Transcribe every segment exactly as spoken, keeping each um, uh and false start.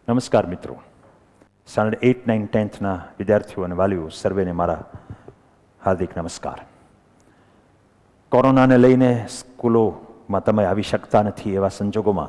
નમસ્કાર મિત્રો, standard eight nine ટેન્થના વિદ્યાર્થીઓ અને વાલીઓ સર્વેને મારા હાર્દિક નમસ્કાર. કોરોનાને લઈને સ્કૂલોમાં તમે આવી શકતા નથી એવા સંજોગોમાં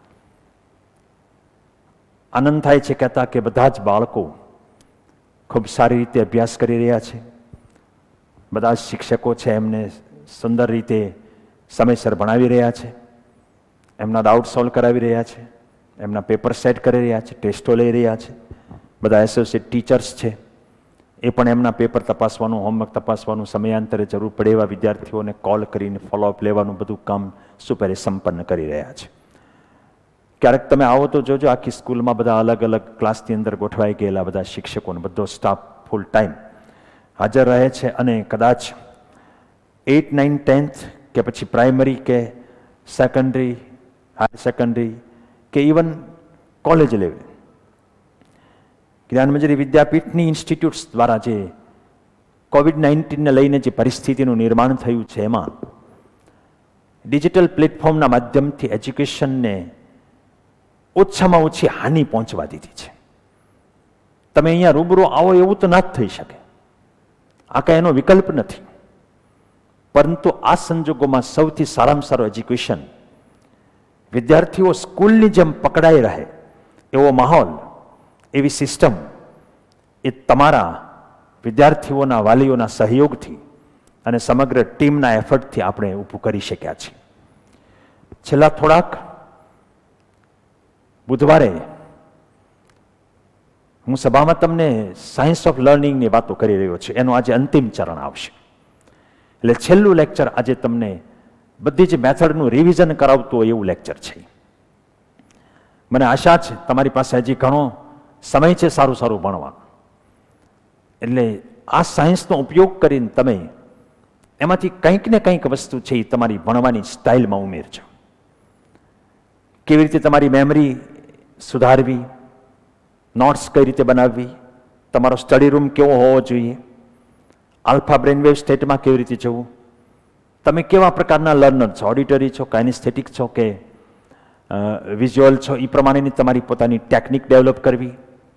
આનંદ થાય છે કહેતા કે બધા જ બાળકો ખૂબ સારી રીતે અભ્યાસ કરી રહ્યા છે. બધા જ શિક્ષકો છે એમને સુંદર રીતે સમયસર ભણાવી રહ્યા છે, એમના ડાઉટ સોલ્વ કરાવી રહ્યા છે, એમના પેપર સેટ કરી રહ્યા છે, ટેસ્ટો લઈ રહ્યા છે. બધા એસોસિએટ ટીચર્સ છે એ પણ એમના પેપર તપાસવાનું, હોમવર્ક તપાસવાનું, સમયાંતરે જરૂર પડે એવા વિદ્યાર્થીઓને કોલ કરીને ફોલોઅપ લેવાનું બધું કામ સુપેરે સંપન્ન કરી રહ્યા છે. ક્યારેક તમે આવો તો જોજો, આખી સ્કૂલમાં બધા અલગ અલગ ક્લાસની અંદર ગોઠવાઈ ગયેલા બધા શિક્ષકોને બધો સ્ટાફ ફૂલ ટાઈમ હાજર રહે છે. અને કદાચ એટ નાઇન ટેન્થ કે પછી પ્રાઇમરી કે સેકન્ડરી, હાયર સેકન્ડરી કે ઇવન કોલેજ લેવલ જ્ઞાનમંજરી વિદ્યાપીઠની ઇન્સ્ટિટ્યૂટ્સ દ્વારા જે કોવિડ નાઇન્ટીનને લઈને જે પરિસ્થિતિનું નિર્માણ થયું છે એમાં ડિજિટલ પ્લેટફોર્મના માધ્યમથી એજ્યુકેશનને ઓછામાં ઓછી હાનિ પહોંચવા દીધી છે. તમે અહીંયા રૂબરૂ આવો એવું તો ના જ થઈ શકે, આ કાંઈ એનો વિકલ્પ નથી. પરંતુ આ સંજોગોમાં સૌથી સારામાં સારું એજ્યુકેશન વિદ્યાર્થીઓ સ્કૂલની જેમ પકડાઈ રહે એવો માહોલ, એવી સિસ્ટમ એ તમારા વિદ્યાર્થીઓના વાલીઓના સહયોગથી અને સમગ્ર ટીમના એફર્ટથી આપણે ઊભું કરી શક્યા છીએ. છેલ્લા થોડાક બુધવારે હું સભામાં તમને સાયન્સ ઓફ લર્નિંગની વાતો કરી રહ્યો છું. એનું આજે અંતિમ ચરણ આવશે. એટલે છેલ્લું લેક્ચર આજે તમને બધી જ મેથડનું રિવિઝન કરાવતું હોય એવું લેક્ચર છે. મને આશા છે તમારી પાસે હજી ઘણો સમય છે સારું સારું ભણવાનું. એટલે આ સાયન્સનો ઉપયોગ કરીને તમે એમાંથી કંઈક ને કંઈક વસ્તુ છે એ તમારી ભણવાની સ્ટાઇલમાં ઉમેરજો. કેવી રીતે તમારી મેમરી સુધારવી, નોટ્સ કઈ રીતે બનાવવી, તમારો સ્ટડી રૂમ કેવો હોવો જોઈએ, આલ્ફા બ્રેનવેવ સ્ટેટમાં કેવી રીતે જવું, તમે કેવા પ્રકારના લર્નર છો, ઓડિટરી છો, કાઇનેસ્થેટિક છો કે વિઝ્યુઅલ છો, એ પ્રમાણેની તમારી પોતાની ટેકનિક ડેવલપ કરવી.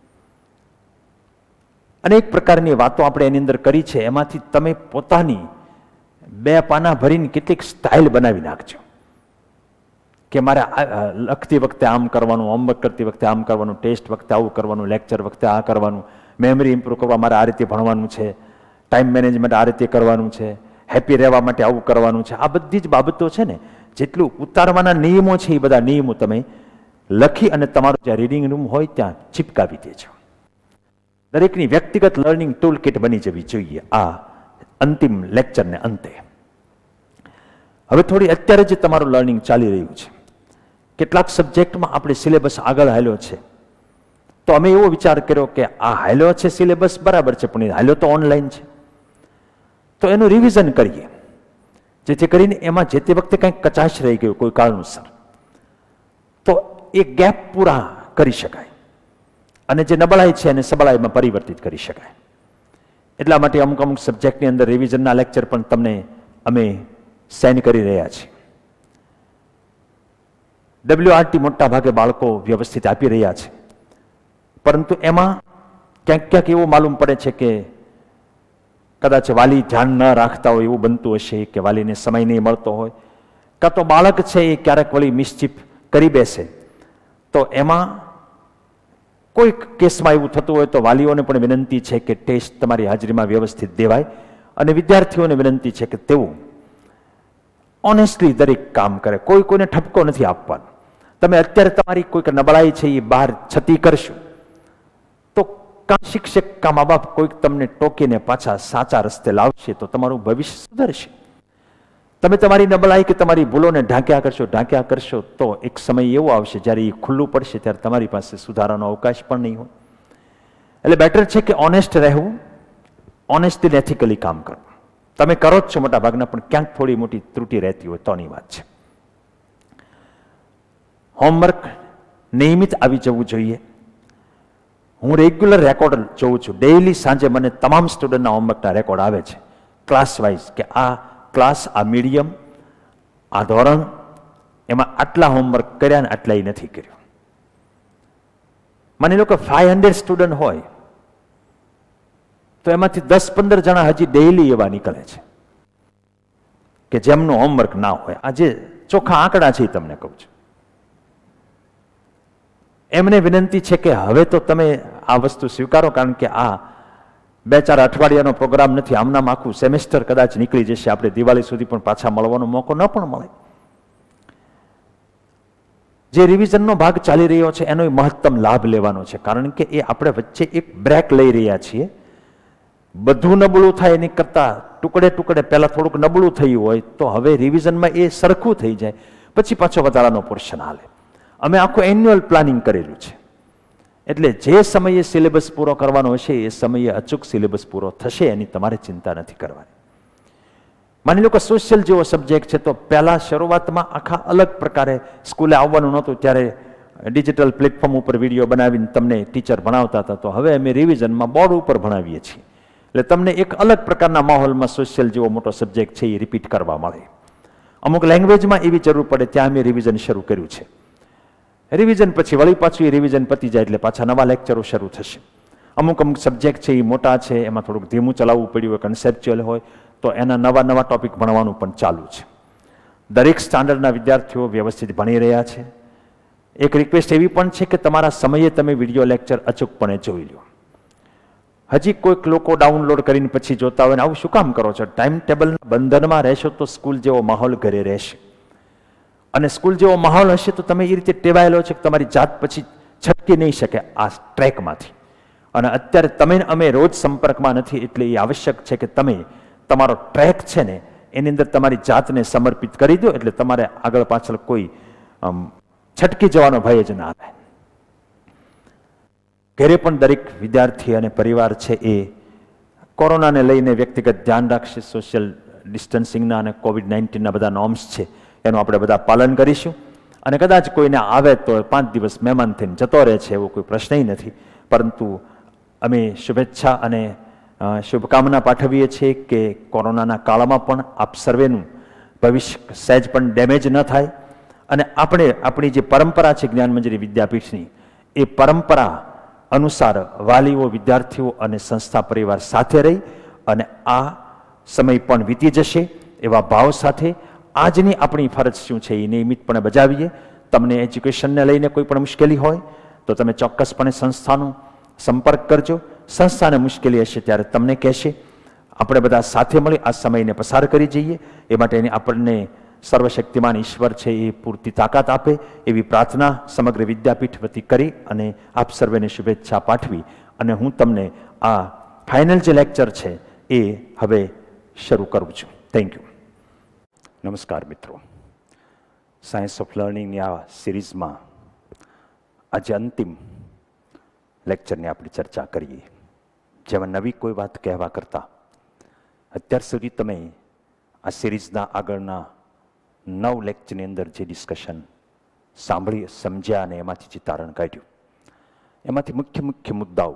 અનેક પ્રકારની વાતો આપણે એની અંદર કરી છે. એમાંથી તમે પોતાની બે પાના ભરીને કેટલીક સ્ટાઇલ બનાવી નાખજો કે મારે લખતી વખતે આમ કરવાનું, હોમવર્ક કરતી વખતે આમ કરવાનું, ટેસ્ટ વખતે આવું કરવાનું, લેક્ચર વખતે આ કરવાનું, મેમરી ઇમ્પ્રૂવ કરવા મારે આ રીતે ભણવાનું છે, ટાઈમ મેનેજમેન્ટ આ રીતે કરવાનું છે, હેપી રહેવા માટે આવું કરવાનું છે. આ બધી જ બાબતો છે ને, જેટલું ઉતારવાના નિયમો છે એ બધા નિયમો તમે લખી અને તમારો જ્યાં રીડિંગ રૂમ હોય ત્યાં ચિપકાવી દેજો. દરેકની વ્યક્તિગત લર્નિંગ ટૂલ કિટ બની જવી જોઈએ આ અંતિમ લેક્ચરને અંતે. હવે થોડી અત્યારે જે તમારું લર્નિંગ ચાલી રહ્યું છે, કેટલાક સબ્જેક્ટમાં આપણે સિલેબસ આગળ હાલ્યો છે, તો અમે એવો વિચાર કર્યો કે આ હાલ્યો છે સિલેબસ બરાબર છે, પણ એ હાલ્યો તો ઓનલાઈન છે, તો એનું રિવિઝન કરીએ જેથી કરીને એમાં જે તે વખતે કંઈક કચાશ રહી ગયું કોઈ કારણોસર તો એ ગેપ પૂરા કરી શકાય અને જે નબળાઈ છે એને સબળાઈમાં પરિવર્તિત કરી શકાય. એટલા માટે અમુક અમુક સબ્જેક્ટની અંદર રિવિઝનના લેક્ચર પણ તમને અમે સેન્ડ કરી રહ્યા છીએ. ડબલ્યુઆરટી મોટા ભાગે બાળકો વ્યવસ્થિત આપી રહ્યા છે, પરંતુ એમાં ક્યાંક ક્યાંક એવું માલુમ પડે છે કે કદાચ વાલી ધ્યાન ન રાખતા હોય એવું બનતું હશે, કે વાલીને સમય નહીં મળતો હોય, કાં તો બાળક છે એ ક્યારેક વળી મિસચીફ કરી બેસે. તો એમાં કોઈક કેસમાં એવું થતું હોય તો વાલીઓને પણ વિનંતી છે કે ટેસ્ટ તમારી હાજરીમાં વ્યવસ્થિત દેવાય અને વિદ્યાર્થીઓને વિનંતી છે કે તેઓ ઓનેસ્ટલી દરેક કામ કરે. કોઈ કોઈને ઠપકો નથી આપવાનો. તમે અત્યારે તમારી કોઈક નબળાઈ છે એ બહાર છતી કરશો તો કાં શિક્ષક કાં મા બાપ કોઈક તમને ટોકીને પાછા સાચા રસ્તે લાવશે તો તમારું ભવિષ્ય સુધરશે. તમે તમારી નબળાઈ કે તમારી ભૂલોને ઢાંક્યા કરશો ઢાંક્યા કરશો તો એક સમય એવો આવશે જ્યારે એ ખુલ્લું પડશે ત્યારે તમારી પાસે સુધારાનો અવકાશ પણ નહીં હોય. એટલે બેટર છે કે ઓનેસ્ટ રહેવું, ઓનેસ્ટલી એથિકલી કામ કરવું. તમે કરો જ છો મોટા ભાગના, પણ ક્યાંક થોડી મોટી ત્રુટિ રહેતી હોય તોની વાત છે. હોમવર્ક નિયમિત આવી જવું જોઈએ. હું રેગ્યુલર રેકોર્ડ જોઉં છું. ડેઇલી સાંજે મને તમામ સ્ટુડન્ટના હોમવર્કના રેકોર્ડ આવે છે ક્લાસ વાઇઝ, કે આ ક્લાસ, આ મીડિયમ, આ ધોરણ, એમાં આટલા હોમવર્ક કર્યા ને આટલા નથી કર્યું. માની લો કે ફાઈવ હંડ્રેડ સ્ટુડન્ટ હોય તો એમાંથી દસ પંદર જણા હજી ડેઈલી એવા નીકળે છે કે જેમનું હોમવર્ક ના હોય. આ જે ચોખ્ખા આંકડા છે એ તમને કહું છું. એમને વિનંતી છે કે હવે તો તમે આ વસ્તુ સ્વીકારો, કારણ કે આ બે ચાર અઠવાડિયાનો પ્રોગ્રામ નથી, આમનામ આખું સેમેસ્ટર કદાચ નીકળી જશે. આપણે દિવાળી સુધી પણ પાછા મળવાનો મોકો ન પણ મળે. જે રિવિઝનનો ભાગ ચાલી રહ્યો છે એનો મહત્તમ લાભ લેવાનો છે, કારણ કે એ આપણે વચ્ચે એક બ્રેક લઈ રહ્યા છીએ. બધું નબળું થાય એની કરતા ટુકડે ટુકડે પહેલા થોડુંક નબળું થયું હોય તો હવે રિવિઝનમાં એ સરખું થઈ જાય, પછી પાછો વધારાનો પોર્શન હાલે. અમે આખું એન્યુઅલ પ્લાનિંગ કરેલું છે, એટલે જે સમયે સિલેબસ પૂરો કરવાનો હશે એ સમયે અચૂક સિલેબસ પૂરો થશે, એની તમારે ચિંતા નથી કરવાની. માની લો કે સોશિયલ જેવો સબ્જેક્ટ છે તો પહેલા શરૂઆતમાં આખા અલગ પ્રકારે સ્કૂલે આવવાનું નહોતું ત્યારે ડિજિટલ પ્લેટફોર્મ ઉપર વિડીયો બનાવીને તમને ટીચર ભણાવતા હતા, તો હવે અમે રિવિઝનમાં બોર્ડ ઉપર ભણાવીએ છીએ. એટલે તમને એક અલગ પ્રકારના માહોલમાં સોશિયલ જેવો મોટો સબ્જેક્ટ છે એ રિપીટ કરવા મળે. અમુક લેંગ્વેજમાં એવી જરૂર પડે ત્યાં અમે રિવિઝન શરૂ કર્યું છે. રિવિઝન પછી વળી પાછું એ રિવિઝન પતી જાય એટલે પાછા નવા લેક્ચરો શરૂ થશે. અમુક અમુક સબ્જેક્ટ છે એ મોટા છે, એમાં થોડુંક ધીમું ચલાવવું પડ્યું હોય, કન્સેપ્ચ્યુઅલ હોય તો એના નવા નવા ટોપિક ભણવાનું પણ ચાલુ છે. દરેક સ્ટાન્ડર્ડના વિદ્યાર્થીઓ વ્યવસ્થિત ભણી રહ્યા છે. એક રિક્વેસ્ટ એવી પણ છે કે તમારા સમયે તમે વિડીયો લેક્ચર અચૂકપણે જોઈ લો. હજી કોઈક લોકો ડાઉનલોડ કરીને પછી જોતા હોય ને આવું શું કામ કરો છો? ટાઈમ ટેબલના બંધનમાં રહેશો તો સ્કૂલ જેવો માહોલ ઘરે રહેશે, અને સ્કૂલ જેવો માહોલ હશે તો તમે એ રીતે ટેવાયેલો છે કે તમારી જાત પછી છટકી નહીં શકે આ ટ્રેકમાંથી. અને અત્યારે તમે અમે રોજ સંપર્કમાં નથી, એટલે એ આવશ્યક છે કે તમે તમારો ટ્રેક છે ને એની અંદર તમારી જાતને સમર્પિત કરી દો, એટલે તમારે આગળ પાછળ કોઈ છટકી જવાનો ભય જ ના રહે. ઘરે પણ દરેક વિદ્યાર્થી અને પરિવાર છે એ કોરોનાને લઈને વ્યક્તિગત ધ્યાન રાખશે. સોશિયલ ડિસ્ટન્સિંગના અને કોવિડ નાઇન્ટીનના બધા નોર્મ્સ છે એનું આપણે બધા પાલન કરીશું. અને કદાચ કોઈને આવે તો પાંચ દિવસ મહેમાન થઈને જતો રહે છે એવો કોઈ પ્રશ્ન નથી, પરંતુ અમે શુભેચ્છા અને શુભકામના પાઠવીએ છીએ કે કોરોનાના કાળમાં પણ આપ સર્વેનું ભવિષ્ય સહેજ પણ ડેમેજ ન થાય, અને આપણે આપણી જે પરંપરા છે જ્ઞાનમંજરી વિદ્યાપીઠની એ પરંપરા અનુસાર વાલીઓ, વિદ્યાર્થીઓ અને સંસ્થા પરિવાર સાથે રહી અને આ સમય પણ વીતી જશે એવા ભાવ સાથે આજની આપણી ફરજ શું છે એ નિયમિતપણે બજાવીએ. તમને એજ્યુકેશનને લઈને કોઈ પણ મુશ્કેલી હોય તો તમે ચોક્કસપણે સંસ્થાનો સંપર્ક કરજો. સંસ્થાને મુશ્કેલી હશે ત્યારે તમને કહેશે. આપણે બધા સાથે મળી આ સમયને પસાર કરી જઈએ એ માટેની આપણને સર્વશક્તિમાન ઈશ્વર છે એ પૂરતી તાકાત આપે એવી પ્રાર્થના સમગ્ર વિદ્યાપીઠ વતી કરી અને આપ સર્વેને શુભેચ્છા પાઠવી અને હું તમને આ ફાઇનલ જે લેક્ચર છે એ હવે શરૂ કરું છું. Thank you. નમસ્કાર મિત્રો. સાયન્સ ઓફ લર્નિંગની આ સિરીઝમાં આજે અંતિમ લેક્ચરની આપણે ચર્ચા કરીએ, જેમાં નવી કોઈ વાત કહેવા કરતાં અત્યાર સુધી તમે આ સિરીઝના આગળના નવ લેક્ચરની અંદર જે ડિસ્કશન સાંભળી, સમજ્યા અને એમાંથી જે તારણ કાઢ્યું, એમાંથી મુખ્ય મુખ્ય મુદ્દાઓ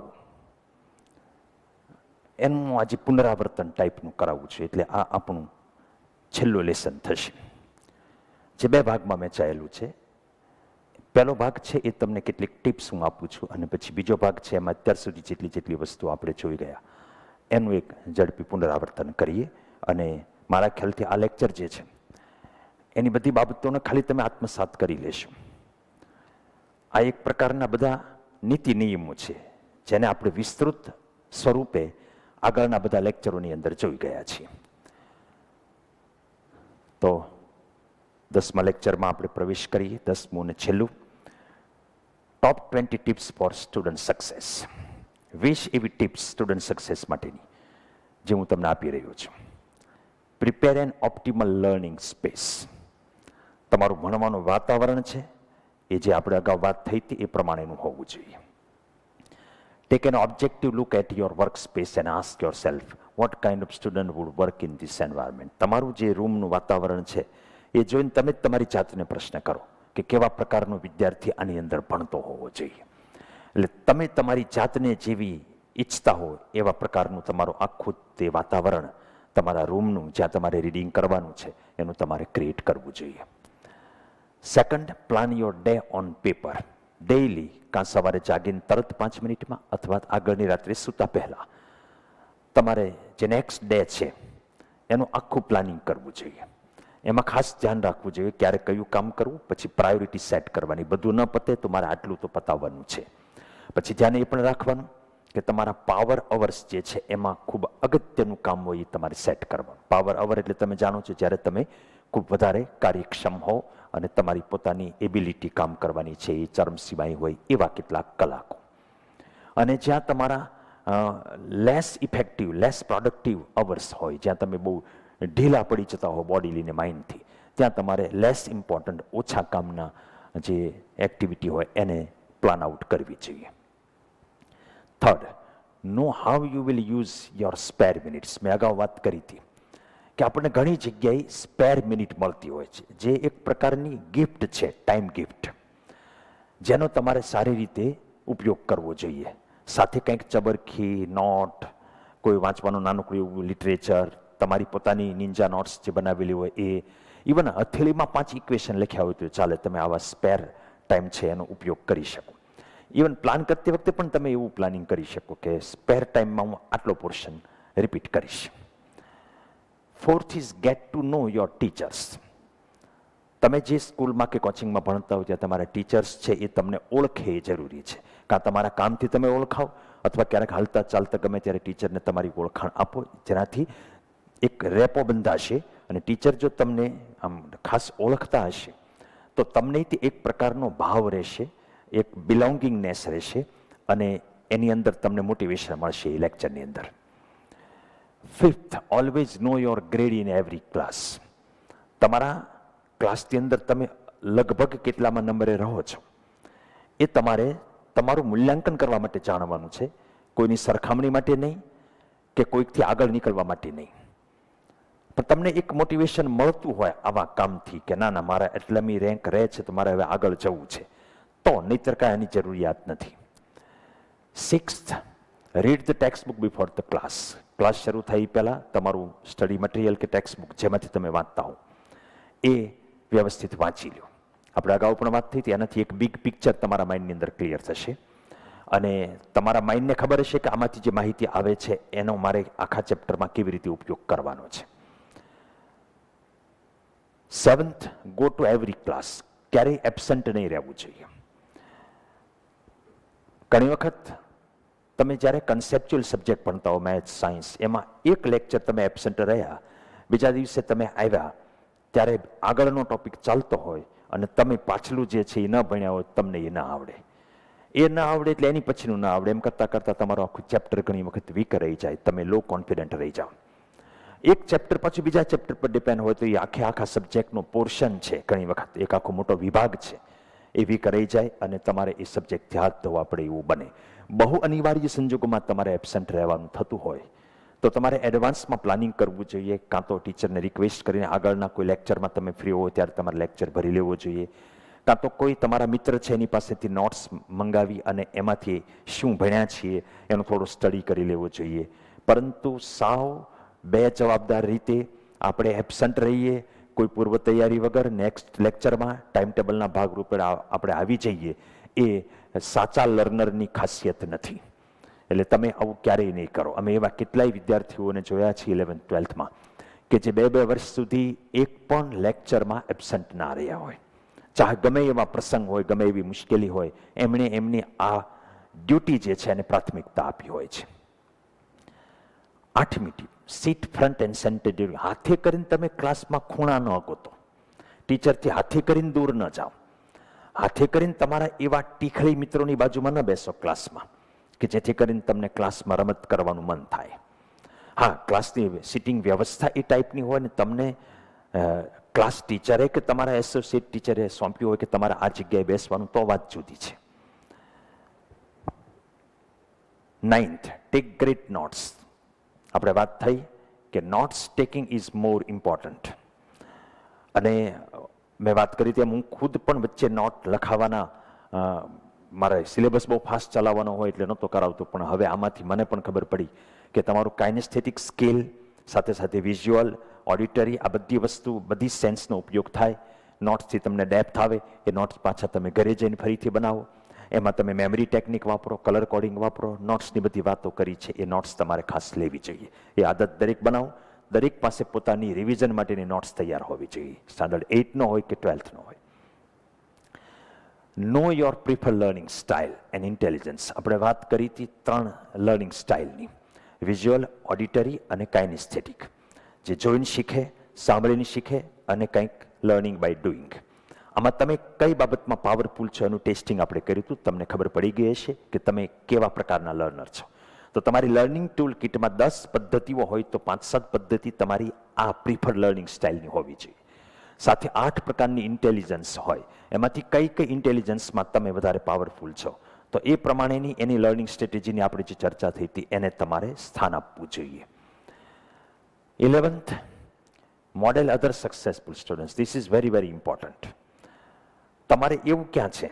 એનું આજે પુનરાવર્તન ટાઈપનું કરાવવું છે. એટલે આ આપણું છેલ્લું લેસન થશે, જે બે ભાગમાં વહેંચાયેલું છે. પહેલો ભાગ છે એ તમને કેટલીક ટિપ્સ હું આપું છું, અને પછી બીજો ભાગ છે એમાં અત્યાર સુધી જેટલી જેટલી વસ્તુ આપણે જોઈ ગયા એનું એક ઝડપી પુનરાવર્તન કરીએ. અને મારા ખ્યાલથી આ લેક્ચર જે છે એની બધી બાબતોને ખાલી તમે આત્મસાત કરી લેશો. આ એક પ્રકારના બધા નીતિ નિયમો છે જેને આપણે વિસ્તૃત સ્વરૂપે આગળના બધા લેક્ચરોની અંદર જોઈ ગયા છીએ. તો દસમા લેક્ચરમાં આપણે પ્રવેશ કરીએ. દસમું અને છેલ્લું, top twenty tips for student success. વીસ એવી ટિપ્સ સ્ટુડન્ટ સક્સેસ માટેની જે હું તમને આપી રહ્યો છું. Prepare an optimal learning space. તમારું ભણવાનું વાતાવરણ છે એ જે આપણે અગાઉ વાત થઈ હતી એ પ્રમાણેનું હોવું જોઈએ. Take an objective look at your work space and ask yourself what kind of student would work in this environment. તમારું જે રૂમનું વાતાવરણ છે એ જોઈને તમે જ તમારી જાતને પ્રશ્ન કરો કે કેવા પ્રકારનો વિદ્યાર્થી આની અંદર ભણતો હોવો જોઈએ. એટલે તમે તમારી જાતને જેવી ઈચ્છતા હો એવા પ્રકારનું તમારું આખું તે વાતાવરણ તમારા રૂમનું જ્યાં તમારે રીડિંગ કરવાનું છે એનું તમારે ક્રિએટ કરવું જોઈએ. Second, plan your day on paper. Daily કાં સવારે જાગીને તરત પાંચ મિનિટમાં અથવા આગળની રાત્રે સૂતા પહેલાં તમારે જે નેક્સ્ટ ડે છે એનું આખું પ્લાનિંગ કરવું જોઈએ. એમાં ખાસ ધ્યાન રાખવું જોઈએ ક્યારે કયું કામ કરવું, પછી પ્રાયોરિટી સેટ કરવાની. બધું ન પતે તો મારે આટલું તો પતાવવાનું છે. પછી ધ્યાન એ પણ રાખવાનું કે તમારા પાવર અવર્સ જે છે એમાં ખૂબ અગત્યનું કામ હોય એ તમારે સેટ કરવાનું. પાવર અવર એટલે તમે જાણો છો જ્યારે તમે ખૂબ વધારે કાર્યક્ષમ હો અને તમારી પોતાની એબિલિટી કામ કરવાની છે એ ચરમસીમાઈ હોય એવા કેટલાક કલાકો. અને જ્યાં તમારા less effective less productive hours હોય, જ્યાં તમે બહુ ઢીલા પડી જતા હો બોડી ને માઇન્ડથી, ત્યાં તમારે લેસ ઇમ્પોર્ટન્ટ ઓછા કામના જે એક્ટિવિટી હોય એને પ્લાન આઉટ કરવી જોઈએ. Third, know how you will use your spare minutes. મેં અગાઉ વાત કરી હતી કે આપણને ઘણી જગ્યાએ સ્પેર મિનિટ મળતી હોય છે, જે એક પ્રકારની ગિફ્ટ છે, ટાઈમ ગિફ્ટ, જેનો તમારે સારી રીતે ઉપયોગ કરવો જોઈએ. સાથે કંઈક ચબરખી, નોટ, કોઈ વાંચવાનું નાનકડું એવું લિટરેચર, તમારી પોતાની નિંજા નોટ્સ જે બનાવેલી હોય એ, ઇવન હથેળીમાં પાંચ ઇક્વેશન લખ્યા હોય તો ચાલે. તમે આવા સ્પેર ટાઈમ છે એનો ઉપયોગ કરી શકો. ઇવન પ્લાન કરતી વખતે પણ તમે એવું પ્લાનિંગ કરી શકો કે સ્પેર ટાઈમમાં હું આટલો પોર્શન રિપીટ કરીશ. Fourth is get to know your teachers. તમે જે સ્કૂલમાં કે કોચિંગમાં ભણતા હોય ત્યાં તમારા ટીચર્સ છે એ તમને ઓળખે એ જરૂરી છે. કાં તમારા કામથી તમે ઓળખાવ અથવા ક્યારેક હાલતા ચાલતા ગમે ત્યારે ટીચરને તમારી ઓળખાણ આપો, જેનાથી એક રેપો બંધાશે. અને ટીચર જો તમને આમ ખાસ ઓળખતા હશે તો તમને તે એક પ્રકારનો ભાવ રહેશે, એક બિલોંગિંગનેસ રહેશે અને એની અંદર તમને મોટિવેશન મળશે એ લેક્ચરની અંદર. Fifth, always know your grade in every class. તમારા ક્લાસની અંદર તમે લગભગ કેટલામાં નંબરે રહો છો એ તમારે તમારું મૂલ્યાંકન કરવા માટે જાણવાનું છે, કોઈની સરખામણી માટે નહીં કે કોઈકથી આગળ નીકળવા માટે નહીં. પણ તમને એક મોટિવેશન મળતું હોય આવા કામથી કે ના ના મારા એટલામી રેન્ક રહે છે તો મારે હવે આગળ જવું છે, તો નહીતર કાંઈ એની જરૂરિયાત નથી. Sixth, read the textbook before the class. Class શરૂ થઈ પહેલાં તમારું સ્ટડી મટીરિયલ કે ટેક્સ્ટ બુક જેમાંથી તમે વાંચતા હો એ વ્યવસ્થિત વાંચી લો. આપણે અગાઉ પણ વાત થઈ હતી, એનાથી એક બિગ પિક્ચર તમારા માઇન્ડની અંદર ક્લિયર થશે અને તમારા માઇન્ડને ખબર હશે કે આમાંથી જે માહિતી આવે છે એનો મારે આખા ચેપ્ટરમાં કેવી રીતે ઉપયોગ કરવાનો છે. Seventh, go to every class. ક્યારેય એબસન્ટ નહીં રહેવું જોઈએ. ઘણી વખત તમે જ્યારે કન્સેપ્ચ્યુઅલ સબ્જેક્ટ ભણતા હો, મેથ્સ, સાયન્સ, એમાં એક લેક્ચર તમે એબસન્ટ રહ્યા, બીજા દિવસે તમે આવ્યા ત્યારે આગળનો ટોપિક ચાલતો હોય અને તમે પાછલું જે છે એ ન ભણ્યા હોય, તમને એ ના આવડે. એ ના આવડે એટલે એની પછીનું ના આવડે, એમ કરતાં કરતાં તમારું આખું ચેપ્ટર ઘણી વખત વીક રહી જાય, તમે લો કોન્ફિડન્ટ રહી જાઓ. એક ચેપ્ટર પછી બીજા ચેપ્ટર પર ડિપેન્ડ હોય તો એ આખે આખા સબ્જેક્ટનો પોર્શન છે, ઘણી વખત એક આખો મોટો વિભાગ છે, એ વીક રહી જાય અને તમારે એ સબ્જેક્ટથી હાથ ધોવા પડે એવું બને. બહુ અનિવાર્ય સંજોગોમાં તમારે એબસન્ટ રહેવાનું થતું હોય તો તમારે એડવાન્સમાં પ્લાનિંગ કરવું જોઈએ. કાં તો ટીચરને રિક્વેસ્ટ કરીને આગળના કોઈ લેક્ચરમાં તમે ફ્રી હો ત્યારે તમારે લેક્ચર ભરી લેવો જોઈએ, કાં તો કોઈ તમારા મિત્ર છે એની પાસેથી નોટ્સ મંગાવી અને એમાંથી શું ભણ્યા છીએ એનો થોડો સ્ટડી કરી લેવો જોઈએ. પરંતુ સાવ બે જવાબદાર રીતે આપણે એબસન્ટ રહીએ, કોઈ પૂર્વ તૈયારી વગર નેક્સ્ટ લેક્ચરમાં ટાઈમ ટેબલના ભાગરૂપે આપણે આવી જઈએ, એ સાચા લર્નરની ખાસિયત નથી. એટલે તમે આવું ક્યારેય નહીં કરો. અમે એવા કેટલાય વિદ્યાર્થીઓને જોયા છે ઇલેવન્થ ટ્વેલ્થમાં કે જે બે બે વર્ષ સુધી એક પણ લેક્ચરમાં એબસન્ટ ના રહ્યા હોય, ચાહે ગમે એવા પ્રસંગ હોય, ગમે એવી મુશ્કેલી હોય, એમણે એમની આ ડ્યુટી જે છે એને પ્રાથમિકતા આપી હોય છે. આઠમી tip, sit front and centre. હાથે કરીને તમે ક્લાસમાં ખૂણા ન ગોતો, ટીચરથી હાથે કરીને દૂર ન જાઓ. હાથે કરીને તમારા એવા ટીખળી મિત્રોની બાજુમાં ન બેસો ક્લાસમાં કે જેથી કરીને તમને ક્લાસમાં રમત કરવાનું મન થાય. હા, ક્લાસની સિટિંગ વ્યવસ્થા એ ટાઈપની હોય ને તમને ક્લાસ ટીચરે કે તમારા એસોસિએટ ટીચરે સોંપ્યું હોય કે તમારે આ જગ્યાએ બેસવાનું, તો વાત જુદી છે. Ninth, take great notes. આપણે વાત થઈ કે notes taking is more important. અને મેં વાત કરી તેમ હું ખુદ પણ વચ્ચે નોટ લખાવાના, મારે સિલેબસ બહુ ફાસ્ટ ચલાવવાનો હોય એટલે નહોતો કરાવતો, પણ હવે આમાંથી મને પણ ખબર પડી કે તમારું કાઇનેસ્થેટિક સ્કિલ સાથે સાથે વિઝ્યુઅલ, ઓડિટરી, આ બધી વસ્તુ, બધી સેન્સનો ઉપયોગ થાય. નોટ્સથી તમને ડેપ્થ આવે, એ નોટ્સ પાછા તમે ઘરે જઈને ફરીથી બનાવો. એમાં તમે મેમરી ટેકનિક વાપરો, કલર કોડિંગ વાપરો, નોટ્સની બધી વાતો કરી છે એ નોટ્સ તમારે ખાસ લેવી જોઈએ. એ આદત દરેક બનાવો. દરેક પાસે પોતાની રિવિઝન માટેની નોટ્સ તૈયાર હોવી જોઈએ, સ્ટાન્ડર્ડ એઇટનો હોય કે ટ્વેલ્થનો હોય. Know your prefer learning style and intelligence. આપણે વાત કરી હતી ત્રણ લર્નિંગ સ્ટાઇલની, વિઝ્યુઅલ, ઓડિટરી અને કાઇનેસ્થેટિક. જે જોઈને શીખે, સાંભળીને શીખે અને કંઈક લર્નિંગ બાય ડુઈંગ. આમાં તમે કઈ બાબતમાં પાવરફુલ છો એનું ટેસ્ટિંગ આપણે કર્યું હતું. તમને ખબર પડી ગઈ હશે કે તમે કેવા પ્રકારના લર્નર છો. તો તમારી લર્નિંગ ટૂલ કિટમાં દસ પદ્ધતિઓ હોય તો પાંચ સાત પદ્ધતિ તમારી આ પ્રિફર લર્નિંગ સ્ટાઇલની હોવી જોઈએ. સાથે આઠ પ્રકારની ઇન્ટેલિજન્સ હોય, એમાંથી કઈ કઈ ઇન્ટેલિજન્સમાં તમે વધારે પાવરફુલ છો તો એ પ્રમાણેની એની લર્નિંગ સ્ટ્રેટેજીની આપણી જે ચર્ચા થઈ હતી એને તમારે સ્થાન આપવું જોઈએ. Eleventh, model other successful students. This is very very important. તમારે એવું ક્યાં છે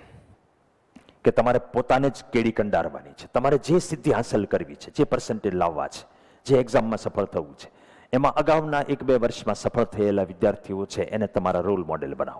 કે તમારે પોતાને જ કેડી કંડારવાની છે, તમારે જે સિદ્ધિ હાંસલ કરવી છે, જે પર્સન્ટેજ લાવવા છે, જે એક્ઝામમાં સફળ થવું છે, એમાં અગાઉના એક બે વર્ષમાં સફળ થયેલા વિદ્યાર્થીઓ છે એને તમારા રોલ મોડેલ બનાવો.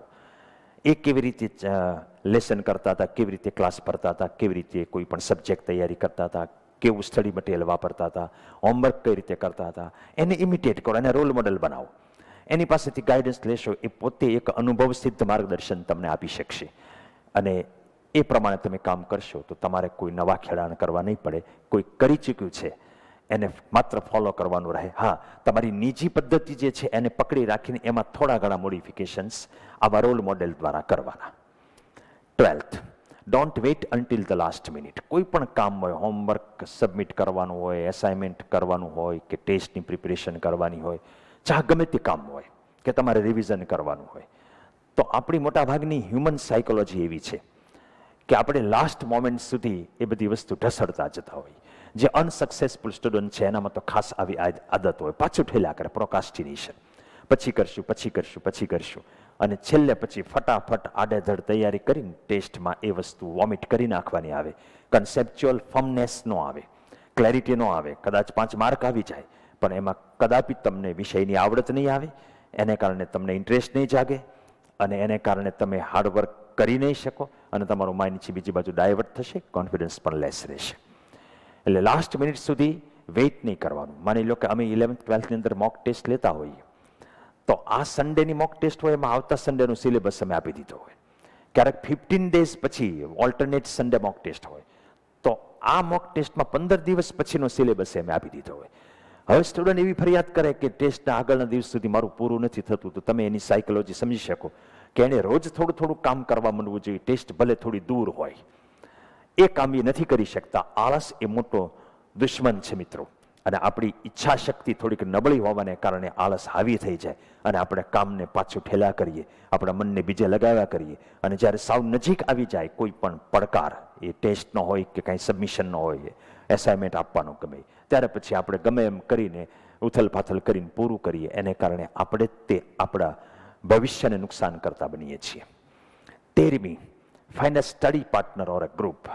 એ કેવી રીતે લેસન કરતા હતા, કેવી રીતે ક્લાસ ભરતા હતા, કેવી રીતે કોઈ પણ સબ્જેક્ટ તૈયારી કરતા હતા, કેવું સ્ટડી મટીરિયલ વાપરતા હતા, હોમવર્ક કઈ રીતે કરતા હતા, એને ઇમિટેટ કરો, એને રોલ મોડેલ બનાવો. એની પાસેથી ગાઈડન્સ લેશો, એ પોતે એક અનુભવ સિદ્ધ માર્ગદર્શન તમને આપી શકશે અને એ પ્રમાણે તમે કામ કરશો તો તમારે કોઈ નવા ખેડાણ કરવા નહીં પડે. કોઈ કરી ચૂક્યું છે એને માત્ર ફોલો કરવાનું રહે. હા, તમારી નીજી પદ્ધતિ જે છે એને પકડી રાખીને એમાં થોડા ઘણા મોડિફિકેશન્સ આવા રોલ મોડેલ દ્વારા કરવાના. Twelfth, don't wait until the last minute. કોઈ પણ કામ હોય, હોમવર્ક સબમિટ કરવાનું હોય, એસાઇનમેન્ટ કરવાનું હોય કે ટેસ્ટની પ્રિપેરેશન કરવાની હોય, ચાહે ગમે તે કામ હોય કે તમારે રિવિઝન કરવાનું હોય, તો આપણી મોટાભાગની હ્યુમન સાયકોલોજી એવી છે કે આપણે લાસ્ટ મોમેન્ટ સુધી એ બધી વસ્તુ ઢસડતા જતા હોય. જે અનસક્સેસફુલ સ્ટુડન્ટ છે એનામાં તો ખાસ આવી આદત હોય, પાછું ઠેલા કરે, પ્રોકાસ્ટિનેશન. પછી કરશું, પછી કરશું, પછી કરશું અને છેલ્લે પછી ફટાફટ આડેધડ તૈયારી કરીને ટેસ્ટમાં એ વસ્તુ વોમિટ કરી નાખવાની આવે. કન્સેપ્ચ્યુઅલ ફર્મનેસ નો આવે, ક્લેરિટી નો આવે. કદાચ પાંચ માર્ક આવી જાય પણ એમાં કદાપી તમને વિષયની આવડત નહીં આવે, એને કારણે તમને ઇન્ટરેસ્ટ નહીં જાગે અને એને કારણે તમે હાર્ડવર્ક કરી નહીં શકો અને તમારું માઇન્ડ છે બીજી બાજુ ડાયવર્ટ થશે, કોન્ફિડન્સ પણ લેસ રહેશે. એટલે લાસ્ટ મિનિટ સુધી વેઇટ નહીં કરવાનું. માની લો કે અમે ઇલેવન્થ ટ્વેલ્થની અંદર મોક ટેસ્ટ લેતા હોઈએ તો આ સન્ડેની મોક ટેસ્ટ હોય એમાં આવતા સન્ડેનું સિલેબસ અમે આપી દીધો હોય. ક્યારેક ફિફ્ટીન ડેઝ પછી ઓલ્ટરનેટ સન્ડે મોક ટેસ્ટ હોય તો આ મોક ટેસ્ટમાં પંદર દિવસ પછીનો સિલેબસ અમે આપી દીધો હોય. હવે સ્ટુડન્ટ એવી ફરિયાદ કરે કે ટેસ્ટના આગળના દિવસ સુધી મારું પૂરું નથી થતું, તો તમે એની સાયકોલોજી સમજી શકો કે એને રોજ થોડું થોડું કામ કરવા માંડવું જોઈએ. ટેસ્ટ ભલે થોડી દૂર હોય, એ કામ એ નથી કરી શકતા. આળસ એ મોટો દુશ્મન છે મિત્રો, અને આપણી ઈચ્છા શક્તિ થોડીક નબળી હોવાને કારણે આળસ હાવી થઈ જાય અને આપણે કામને પાછું ઠેલા કરીએ, આપણા મનને બીજે લગાવ્યા કરીએ અને જ્યારે સાવ નજીક આવી જાય કોઈ પણ પડકાર, એ ટેસ્ટનો હોય કે કાંઈ સબમિશનનો હોય, એસાઇનમેન્ટ આપવાનો ગમે, ત્યારે પછી આપણે ગમે એમ કરીને ઉથલ પાથલ કરીને પૂરું કરીએ. એને કારણે આપણે તે આપણા ભવિષ્યને નુકસાન કરતા બનીએ છીએ. તેરમી, find a study partner or a group.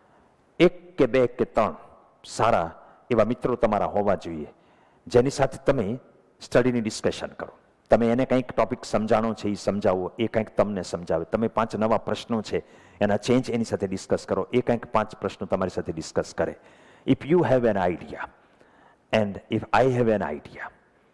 એક કે બે કે ત્રણ સારા એવા મિત્રો તમારા હોવા જોઈએ જેની સાથે તમે સ્ટડીની ડિસ્કશન કરો. તમે એને કંઈક ટોપિક સમજાણો છે એ સમજાવો, એ કંઈક તમને સમજાવે. તમે પાંચ નવા પ્રશ્નો છે એના ચેન્જ એની સાથે ડિસ્કસ કરો, એ કંઈક પાંચ પ્રશ્નો તમારી સાથે ડિસ્કસ કરે. If you have an idea and if I have an idea,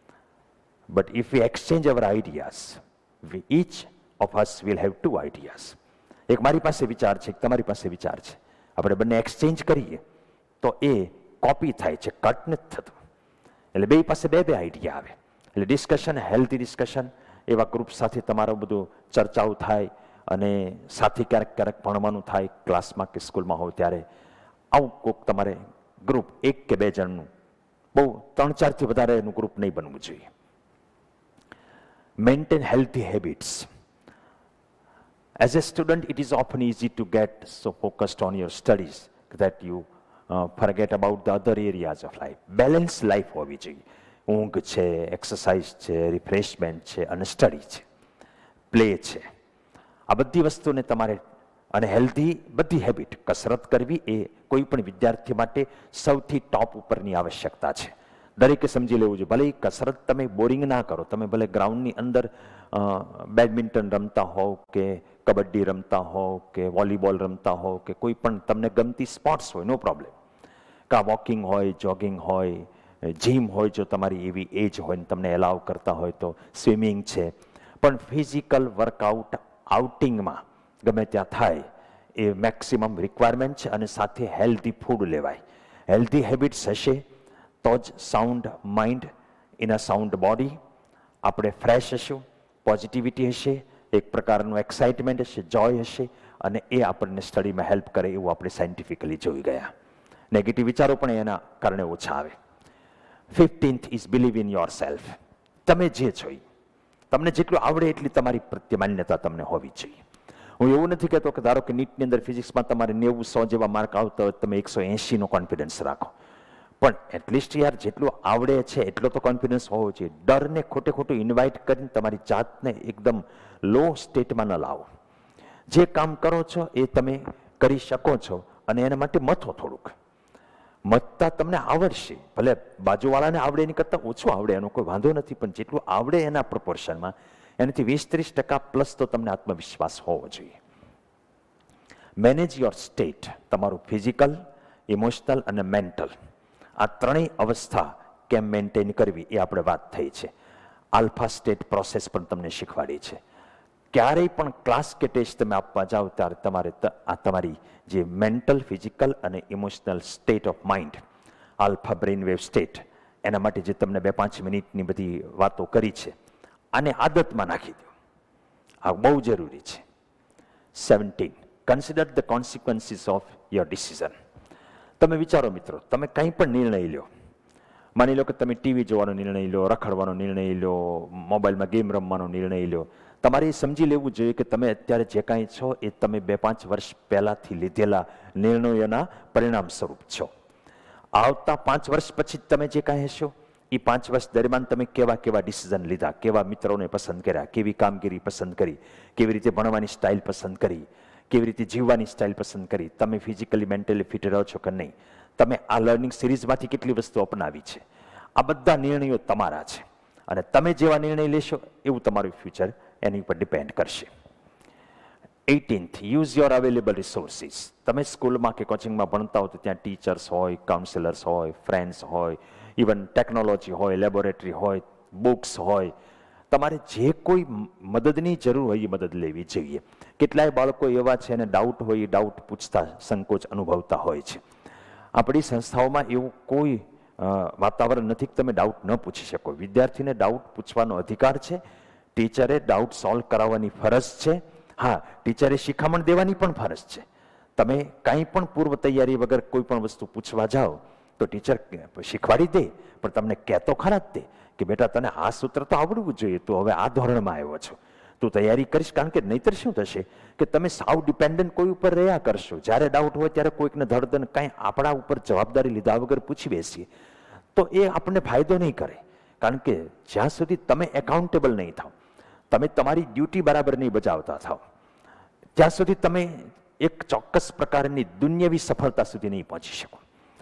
but if we exchange our ideas, we each of us will have two ideas. એક મારી પાસે વિચાર છે, એક તમારી પાસે વિચાર છે, આપણે બંને એક્સચેન્જ કરીએ તો એ કોપી થાય છે, કટ નથી થતું. એટલે બે પાસે બે બે આઈડિયા આવે. એટલે ડિસ્કશન, હેલ્ધી ડિસ્કશન, એવા ગ્રુપ સાથે તમારું બધું ચર્ચાઓ થાય અને સાથે ક્યારેક ક્યારેક ભણવાનું થાય ક્લાસમાં કે સ્કૂલમાં હોય ત્યારે. આવું કોઈક તમારે ગ્રુપ એક કે બે જણનું, બહુ ત્રણ ચારથી વધારે એનું ગ્રુપ નહીં બનવું જોઈએ. Maintain healthy habits. As a student, it is often easy to get so focused on your studies that you uh, forget about the other areas of life. Balanced life હોવી જોઈએ. ઊંઘ છે, એક્સરસાઇઝ છે, refreshment છે અને study છે, play છે. આ બધી વસ્તુને તમારે, અને હેલ્ધી બધી હેબિટ, કસરત કરવી એ કોઈ પણ વિદ્યાર્થી માટે સૌથી ટોપ ઉપરની આવશ્યકતા છે. દરેકે સમજી લેવું જોઈએ. ભલે કસરત તમે બોરિંગ ના કરો, તમે ભલે ગ્રાઉન્ડની અંદર બેડમિન્ટન રમતા હોવ કે કબડ્ડી રમતા હો કે વોલીબોલ રમતા હો કે કોઈ પણ તમને ગમતી સ્પોર્ટ્સ હોય, નો પ્રોબ્લેમ. કાં વોકિંગ હોય, જોગિંગ હોય, જીમ હોય, જો તમારી એવી એજ હોય ને તમને એલાવ કરતા હોય તો સ્વિમિંગ છે. પણ ફિઝિકલ વર્કઆઉટ આઉટિંગમાં ગમે ત્યાં થાય એ મેક્સિમમ રિક્વાયરમેન્ટ છે. અને સાથે હેલ્ધી ફૂડ લેવાય. હેલ્ધી હેબિટ્સ હશે તો જ sound mind in a sound body, આપણે ફ્રેશ હશું, પોઝિટિવિટી હશે, એક પ્રકારનું એક્સાઇટમેન્ટ હશે, જોય હશે, અને એ આપણને સ્ટડીમાં હેલ્પ કરે એવું આપણે સાયન્ટિફિકલી જોઈ ગયા. નેગેટિવ વિચારો પણ એના કારણે ઓછા આવે. Fifteenth is believe in yourself. તમે જે છો તમને જેટલું આવડે એટલી તમારી પ્રત્યે માન્યતા તમને હોવી જોઈએ. હું એવું નથી કહેતો કે ધારો કે નીટની અંદર ફિઝિક્સમાં તમારે નેવું સો જેવા માર્ક આવતા હોય તમે એકસો એંશીનો કોન્ફિડન્સ રાખો, પણ એટલીસ્ટ યાર જેટલું આવડે છે એટલો તો કોન્ફિડન્સ હોવો જોઈએ. ડરને ખોટે ખોટું ઇન્વાઇટ કરીને તમારી જાતને એકદમ લો સ્ટેટમાં ન લાવો. જે કામ કરો છો એ તમે કરી શકો છો અને એના માટે મથો થોડુંક. મથતા તમને આવડશે, ભલે બાજુવાળાને આવડે એની કરતાં ઓછું આવડે એનો કોઈ વાંધો નથી, પણ જેટલું આવડે એના પ્રપોર્શનમાં એનાથી વીસ ત્રીસ ટકા પ્લસ તો તમને આત્મવિશ્વાસ હોવો જોઈએ. Manage your state. તમારું ફિઝિકલ, ઇમોશનલ અને મેન્ટલ આ ત્રણેય અવસ્થા કેમ મેન્ટેન કરવી એ આપણે વાત થઈ છે. આલ્ફા સ્ટેટ પ્રોસેસ પણ તમને શીખવાડી છે. ક્યારેય પણ ક્લાસ કે ટેસ્ટ તમે આપવા જાઓ ત્યારે તમારે આ તમારી જે મેન્ટલ, ફિઝિકલ અને emotional state of mind, alpha brain wave state, એના માટે જે તમને બે પાંચ મિનિટની બધી વાતો કરી છે આને આદતમાં નાખી દો. આ બહુ જરૂરી છે. Seventeen consider the consequences of your decision. તમે વિચારો મિત્રો, તમે કંઈ પણ નિર્ણય લો, માની લો કે તમે ટીવી જોવાનો નિર્ણય લો, રખડવાનો નિર્ણય લો, મોબાઈલમાં ગેમ રમવાનો નિર્ણય લો, તમારે એ સમજી લેવું જોઈએ કે તમે અત્યારે જે કાંઈ છો એ તમે બે પાંચ વર્ષ પહેલાંથી લીધેલા નિર્ણયોના પરિણામ સ્વરૂપ છો. આવતા પાંચ વર્ષ પછી તમે જે કાંઈ હશો એ પાંચ વર્ષ દરમિયાન તમે કેવા કેવા ડિસિઝન લીધા, કેવા મિત્રોને પસંદ કર્યા, કેવી કામગીરી પસંદ કરી, કેવી રીતે ભણવાની સ્ટાઇલ પસંદ કરી, કેવી રીતે જીવવાની સ્ટાઇલ પસંદ કરી, તમે ફિઝિકલી મેન્ટલી ફિટ રહો છો કે નહીં, તમે આ લર્નિંગ સિરીઝમાંથી કેટલી વસ્તુ અપનાવી છે. આ બધા નિર્ણયો તમારા છે અને તમે જેવા નિર્ણય લેશો એવું તમારું ફ્યુચર એની ઉપર ડિપેન્ડ કરશે. Eighteenth use your available resources. તમે સ્કૂલમાં કે કોચિંગમાં ભણતા હો તો ત્યાં ટીચર્સ હોય, કાઉન્સિલર્સ હોય, ફ્રેન્ડ્સ હોય, ઇવન ટેકનોલોજી હોય, લેબોરેટરી હોય, બુક્સ હોય. તમારે જે કોઈ મદદની જરૂર હોય એ મદદ લેવી જોઈએ. કેટલાય બાળકો એવા છે અને ડાઉટ હોય એ ડાઉટ પૂછતા સંકોચ અનુભવતા હોય છે. આપણી સંસ્થાઓમાં એવું કોઈ વાતાવરણ નથી કે તમે ડાઉટ ન પૂછી શકો. વિદ્યાર્થીને ડાઉટ પૂછવાનો અધિકાર છે. ટીચરે ડાઉટ સોલ્વ કરાવવાની ફરજ છે. હા, ટીચરે શિખામણ દેવાની પણ ફરજ છે. તમે કાંઈ પણ પૂર્વ તૈયારી વગર કોઈ પણ વસ્તુ પૂછવા જાઓ તો ટીચર શીખવાડી દે, પણ તમને કહેતો ખરા જ તે કે બેટા તને આ સૂત્ર તો આવડવું જોઈએ, તું હવે આ ધોરણમાં આવ્યો છો, તું તૈયારી કરીશ. કારણ કે નહીતર શું થશે કે તમે સાવ ડિપેન્ડન્ટ કોઈ ઉપર રહ્યા કરશો. જ્યારે ડાઉટ હોય ત્યારે કોઈકને ધડધન કાંઈ આપણા ઉપર જવાબદારી લીધા વગર પૂછી બેસીએ તો એ આપણને ફાયદો નહીં કરે. કારણ કે જ્યાં સુધી તમે એકાઉન્ટેબલ નહીં થાવ, તમે તમારી ડ્યુટી બરાબર નહીં બજાવતા થાવ, ત્યાં સુધી તમે એક ચોક્કસ પ્રકારની દુન્યવી સફળતા સુધી નહીં પહોંચી શકો.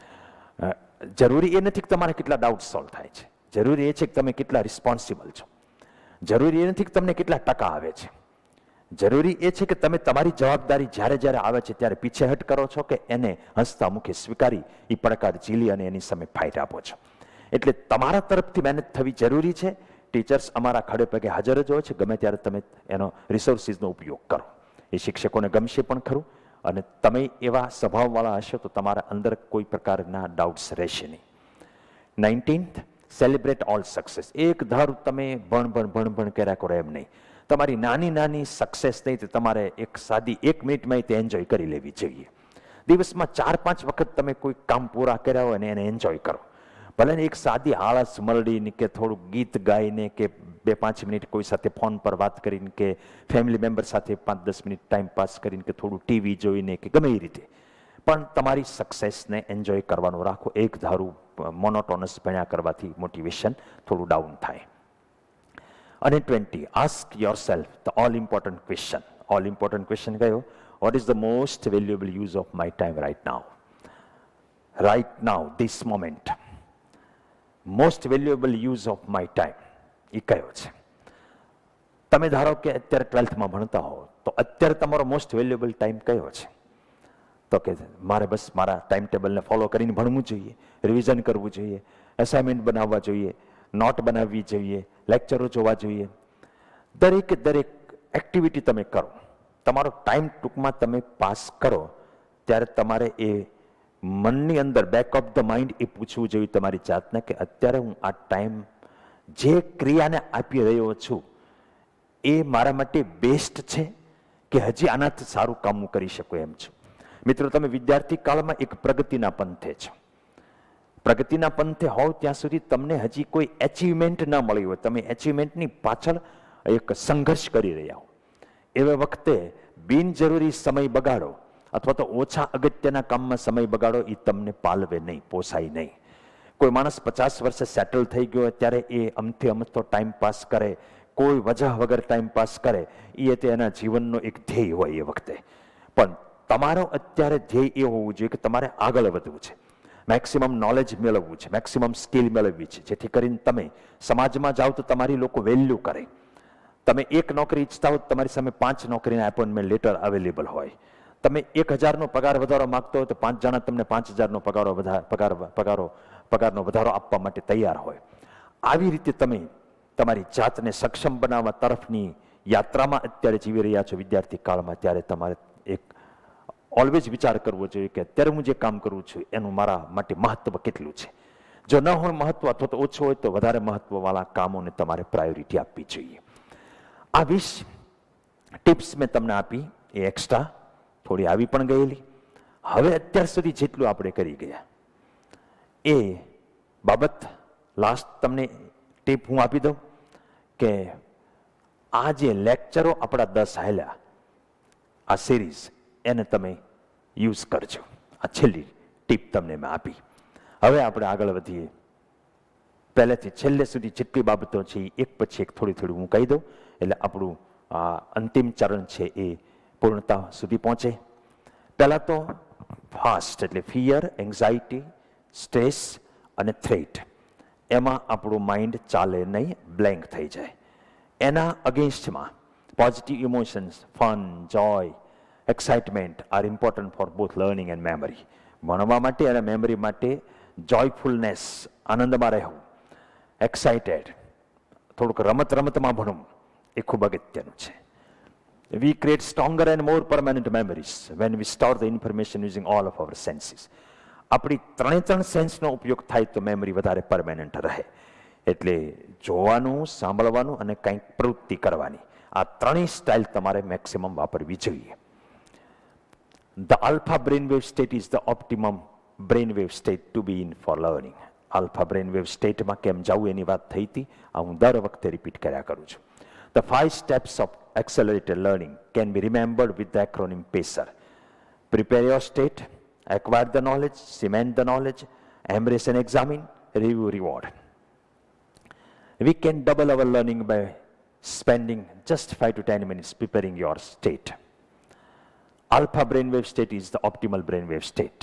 જરૂરી એ નથી કે તમારે કેટલા ડાઉટ સોલ્વ થાય છે, જરૂરી એ છે કે તમે કેટલા રિસ્પોન્સિબલ છો. જરૂરી એ નથી કે તમને કેટલા ટકા આવે છે. જરૂરી એ છે કે તમે તમારી જવાબદારી જ્યારે જ્યારે આવે છે ત્યારે પીછેહટ કરો છો કે એને હસતા મુખે સ્વીકારી એ પડકાર ઝીલી અને એની સામે ફાઇટ આપો છો. એટલે તમારા તરફથી મહેનત થવી જરૂરી છે. ટીચર્સ અમારા ખડે પગે હાજર જ હોય છે. ગમે ત્યારે તમે એનો રિસોર્સિસનો ઉપયોગ કરો. એ શિક્ષકોને ગમશે પણ ખરું અને તમે એવા સ્વભાવવાળા હશો તો તમારા અંદર કોઈ પ્રકારના ડાઉટ્સ રહેશે નહીં. Nineteenth celebrate all success. એક ધારું તમે ભણ ભણ ભણ ભણ કર્યા કરો એમ નહીં. તમારી નાની નાની સક્સેસ નહીં તો તમારે એક સાદી એક મિનિટમાં તે એન્જોય કરી લેવી જોઈએ. દિવસમાં ચાર પાંચ વખત તમે કોઈ કામ પૂરા કર્યા હોય ને એને એન્જોય કરો. ભલે ને એક સાદી આળસ મરડીને કે થોડુંક ગીત ગાઈને કે બે પાંચ મિનિટ કોઈ સાથે ફોન પર વાત કરીને કે ફેમિલી મેમ્બર સાથે પાંચ દસ મિનિટ ટાઈમ પાસ કરીને કે થોડું ટીવી જોઈને કે ગમે એ રીતે પણ તમારી સક્સેસને એન્જોય કરવાનું રાખો. એક ધારું મોનોટોનસ ભણ્યા કરવાથી મોટિવેશન થોડું ડાઉન થાય. અને twenty ask yourself the all important question. All important question કયો? What is the most valuable use of my time right now? Right now, this moment. Most valuable use of my time એ કયો છે? તમે ધારો કે અત્યારે ટ્વેલ્થમાં ભણતા હો તો અત્યારે તમારો મોસ્ટ વેલ્યુએબલ ટાઈમ કયો છે? તો કે મારે બસ મારા ટાઈમ ટેબલને ફોલો કરીને ભણવું જોઈએ, રિવિઝન કરવું જોઈએ, એસાઇનમેન્ટ બનાવવા જોઈએ, નોટ બનાવવી જોઈએ, લેક્ચરો જોવા જોઈએ. દરેક દરેક એક્ટિવિટી તમે કરો, તમારો ટાઈમ ટૂંકમાં તમે પાસ કરો, ત્યારે તમારે એ મનની અંદર બેક ઓફ ધ માઇન્ડ એ પૂછવું જોઈએ તમારી જાતને કે અત્યારે હું આ ટાઈમ જે ક્રિયાને આપી રહ્યો છું એ મારા માટે બેસ્ટ છે કે હજી આનાથી સારું કામ હું કરી શકું એમ છું. મિત્રો, તમે વિદ્યાર્થી કાળમાં એક પ્રગતિના પંથે છો. પ્રગતિના પંથે હોવ ત્યાં સુધી તમને હજી કોઈ એચિવમેન્ટ ના મળી હોય, તમે એચિવમેન્ટની પાછળ એક સંઘર્ષ કરી રહ્યા હો, એવા વખતે બિનજરૂરી સમય બગાડો અથવા તો ઓછા અગત્યના કામમાં સમય બગાડો એ તમને પાલવે નહીં, પોસાય નહીં. કોઈ માણસ પચાસ વર્ષે સેટલ થઈ ગયો ત્યારે એ અમથી અમથો ટાઈમ પાસ કરે, કોઈ વજહ વગર ટાઈમ પાસ કરે, એ તે એના જીવનનો એક ધ્યેય હોય એ વખતે. પણ તમારો અત્યારે ધ્યેય એ હોવું જોઈએ કે તમારે આગળ વધવું છે, મેક્સિમમ નોલેજ મેળવવું છે, મેક્સિમમ સ્કિલ મેળવવી છે, જેથી કરીને તમે સમાજમાં જાઓ તો તમારી લોકો વેલ્યુ કરે. તમે એક નોકરી ઈચ્છતા હો, તમારી સામે પાંચ નોકરીના એપોઇન્ટમેન્ટ લેટર અવેલેબલ હોય. તમે એક હજારનો પગાર વધારો માંગતો હોય તો પાંચ જણા તમને પાંચ હજારનો પગારો પગાર પગારો પગારનો વધારો આપવા માટે તૈયાર હોય. આવી રીતે તમે તમારી જાતને સક્ષમ બનાવવા તરફની યાત્રામાં અત્યારે જીવી રહ્યા છો વિદ્યાર્થી કાળમાં, ત્યારે તમારે એક ઓલવેઝ વિચાર કરવો જોઈએ કે અત્યારે હું જે કામ કરું છું એનું મારા માટે મહત્વ કેટલું છે. જો ન હોય મહત્વ અથવા તો ઓછું હોય તો વધારે મહત્વવાળા કામોને તમારે પ્રાયોરિટી આપવી જોઈએ. આ વીસ ટિપ્સ મેં તમને આપી, એ એક્સ્ટ્રા થોડી આવી પણ ગયેલી. હવે અત્યાર સુધી જેટલું આપણે કરી ગયા એ બાબત લાસ્ટ તમને ટીપ હું આપી દઉં કે આ જે લેક્ચરો આપણા દસ હાલ્યા, આ સિરીઝ, એને તમે યુઝ કરજો. આ છેલ્લી ટીપ તમને મેં આપી. હવે આપણે આગળ વધીએ. પહેલેથી છેલ્લે સુધી જેટલી બાબતો છે એ એક પછી એક થોડી થોડી હું કહી દઉં, એટલે આપણું આ અંતિમ ચરણ છે એ પૂર્ણતા સુધી પહોંચે. પહેલાં તો ફાસ્ટ એટલે ફિયર, એન્ઝાઇટી, સ્ટ્રેસ અને થ્રેટ, એમાં આપણું માઇન્ડ ચાલે નહીં, બ્લેન્ક થઈ જાય. એના અગેન્સ્ટમાં positive emotions, fun, joy, excitement are important for both learning and memory. ભણવા માટે અને મેમરી માટે જોયફુલનેસ, આનંદમાં રહેવું, એક્સાઇટેડ, થોડુંક રમત રમતમાં ભણવું એ ખૂબ અગત્યનું છે. We create stronger and more permanent memories when we store the information using all of our senses. આપણી ત્રણે ત્રણ સેન્સનો ઉપયોગ થાય તો મેમરી વધારે પરમેનન્ટ રહે. એટલે જોવાનું, સાંભળવાનું અને કંઈક પ્રવૃત્તિ કરવાની, આ ત્રણેય સ્ટાઇલ તમારે મેક્સિમમ વાપરવી જોઈએ. The alpha brainwave state is the optimum brainwave state to be in for learning. Alpha brainwave સ્ટેટમાં કેમ જવું એની વાત થઈ હતી, આ હું દર વખતે રિપીટ કર્યા કરું છું. The five steps of accelerated learning can be remembered with the acronym PACER. Prepare your state, acquire the knowledge, cement the knowledge, embrace and examine, review, reward. We can double our learning by spending just five to ten minutes preparing your state. Alpha brainwave state is the optimal brainwave state.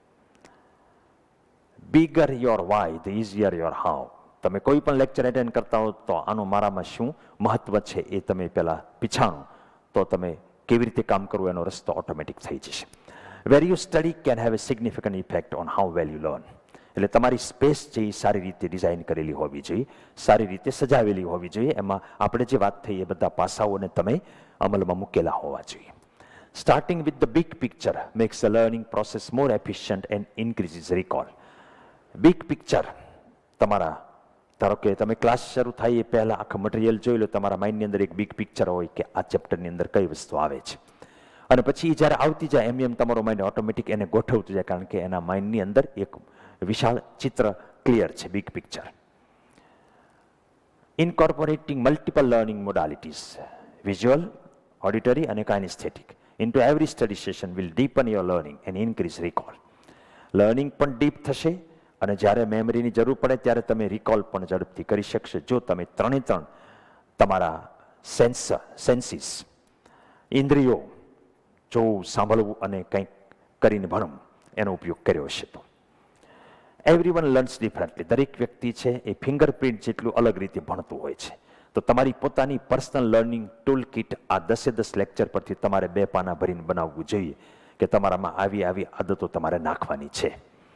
Bigger your why, the easier your how. તમે કોઈ પણ lecture attend કરતા હો તો આનું મારામાં શું મહત્વ છે એ તમે પહેલાં પીછાણો તો તમે કેવી રીતે કામ કરવું એનો રસ્તો ઓટોમેટિક થઈ જશે. Where you study can have a significant effect on how well you learn. એટલે તમારી સ્પેસ છે એ સારી રીતે ડિઝાઇન કરેલી હોવી જોઈએ, સારી રીતે સજાવેલી હોવી જોઈએ. એમાં આપણે જે વાત થઈ એ બધા પાસાઓને તમે અમલમાં મૂકેલા હોવા જોઈએ. Starting with the big picture makes the learning process more efficient and increases recall. Big picture, તમારા ધારો કે તમે ક્લાસ શરૂ થાય એ પહેલાં આખા મટીરિયલ જોઈ લો, તમારા માઇન્ડની અંદર એક બિગ પિક્ચર હોય કે આ ચેપ્ટરની અંદર કઈ વસ્તુ આવે છે, અને પછી એ જ્યારે આવતી જાય એમ એમ તમારો માઇન્ડ ઓટોમેટિક એને ગોઠવતું જાય, કારણ કે એના માઇન્ડની અંદર એક વિશાળ ચિત્ર ક્લિયર છે, big picture. Incorporating multiple learning modalities, visual, auditory અને kinaesthetic into every study session will deepen your learning and increase recall. Learning પણ ડીપ થશે અને જ્યારે મેમરીની જરૂર પડે ત્યારે તમે રિકોલ પણ ઝડપથી કરી શકશો જો તમે ત્રણે ત્રણ તમારા સેન્સ સેન્સીસ ઇન્દ્રિયો, જોવું, સાંભળવું અને કંઈક કરીને ભણવું, એનો ઉપયોગ કર્યો હશે તો. Everyone learns differently. દરેક વ્યક્તિ છે એ ફિંગરપ્રિન્ટ જેટલું અલગ રીતે ભણતું હોય છે. તો તમારી પોતાની પર્સનલ લર્નિંગ ટૂલ કિટ આ દસે દસ લેક્ચર પરથી તમારે બે પાના ભરીને બનાવવું જોઈએ કે તમારામાં આવી આવી આદતો તમારે નાખવાની છે.